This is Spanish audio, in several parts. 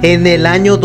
En el año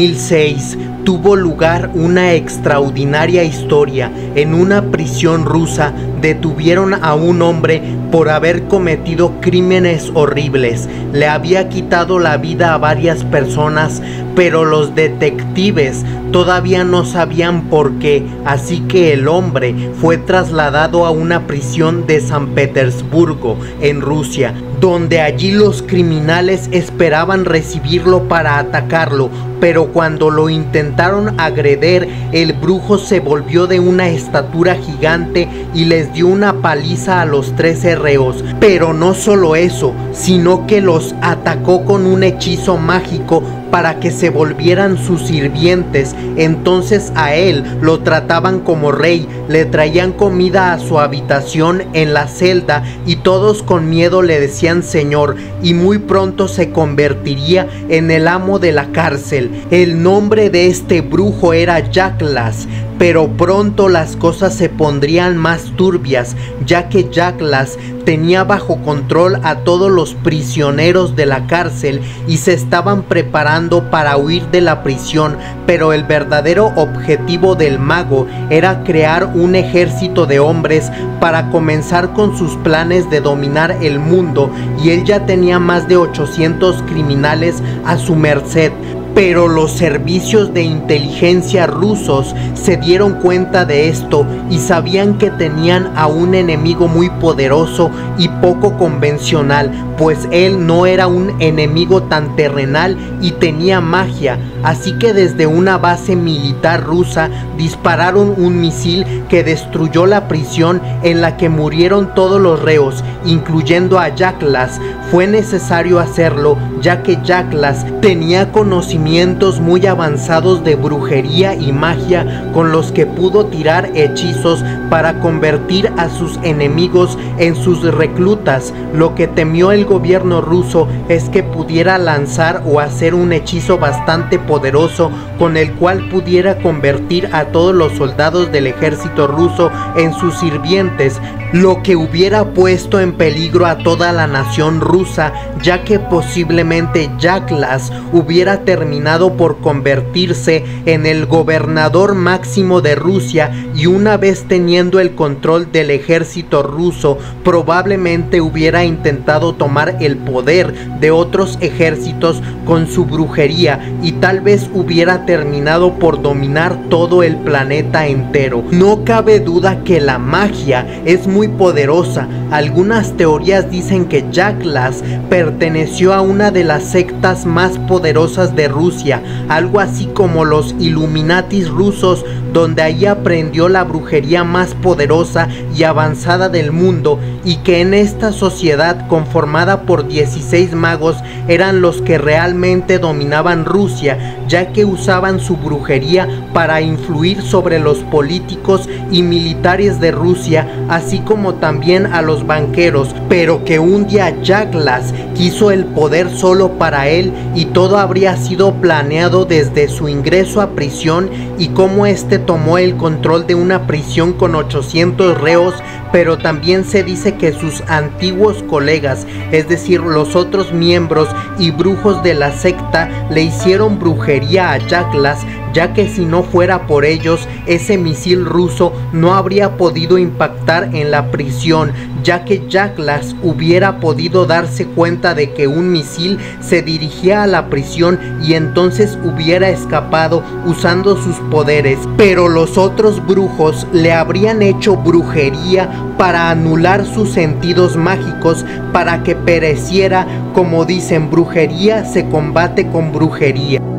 2006 tuvo lugar una extraordinaria historia. En una prisión rusa detuvieron a un hombre por haber cometido crímenes horribles. Le había quitado la vida a varias personas, pero los detectives todavía no sabían por qué, así que el hombre fue trasladado a una prisión de San Petersburgo, en Rusia, donde allí los criminales esperaban recibirlo para atacarlo, pero cuando lo intentaron agredir, el brujo se volvió de una estatura gigante y les dio una paliza a los 13 reos. Pero no solo eso, sino que los atacó con un hechizo mágico para que se volvieran sus sirvientes. Entonces a él lo trataban como rey, le traían comida a su habitación en la celda y todos con miedo le decían señor, y muy pronto se convertiría en el amo de la cárcel. El nombre de este brujo era Jaklas, pero pronto las cosas se pondrían más turbias, ya que Jaklas tenía bajo control a todos los prisioneros de la cárcel y se estaban preparando para huir de la prisión, pero el verdadero objetivo del mago era crear un ejército de hombres para comenzar con sus planes de dominar el mundo, y él ya tenía más de 800 criminales a su merced. Pero los servicios de inteligencia rusos se dieron cuenta de esto y sabían que tenían a un enemigo muy poderoso y poco convencional, pues él no era un enemigo tan terrenal y tenía magia. Así que desde una base militar rusa dispararon un misil que destruyó la prisión en la que murieron todos los reos, incluyendo a Jaklas. Fue necesario hacerlo, ya que Jaklas tenía conocimientos muy avanzados de brujería y magia, con los que pudo tirar hechizos para convertir a sus enemigos en sus reclutas. Lo que temió el gobierno ruso es que pudiera lanzar o hacer un hechizo bastante poderoso con el cual pudiera convertir a todos los soldados del ejército ruso en sus sirvientes, lo que hubiera puesto en peligro a toda la nación rusa, ya que posiblemente Jaklas hubiera terminado por convertirse en el gobernador máximo de Rusia, y una vez teniendo el control del ejército ruso, probablemente hubiera intentado tomar el poder de otros ejércitos con su brujería, y tal vez hubiera terminado por dominar todo el planeta entero. No cabe duda que la magia es muy poderosa. Algunas teorías dicen que Jaklas perteneció a una de las sectas más poderosas de Rusia, algo así como los Illuminatis rusos, donde ahí aprendió la brujería más poderosa y avanzada del mundo, y que en esta sociedad conformada por 16 magos eran los que realmente dominaban Rusia, ya que usaban su brujería para influir sobre los políticos y militares de Rusia, así como también a los banqueros, pero que un día Jaklas quiso el poder solo para él, y todo habría sido planeado desde su ingreso a prisión y cómo este tomó el control de una prisión con 800 reos. Pero también se dice que sus antiguos colegas, es decir, los otros miembros y brujos de la secta, le hicieron brujería a Jaklas, ya que si no fuera por ellos, ese misil ruso no habría podido impactar en la prisión, ya que Jaklas hubiera podido darse cuenta de que un misil se dirigía a la prisión y entonces hubiera escapado usando sus poderes. Pero los otros brujos le habrían hecho brujería para anular sus sentidos mágicos, para que pereciera. Como dicen, brujería se combate con brujería.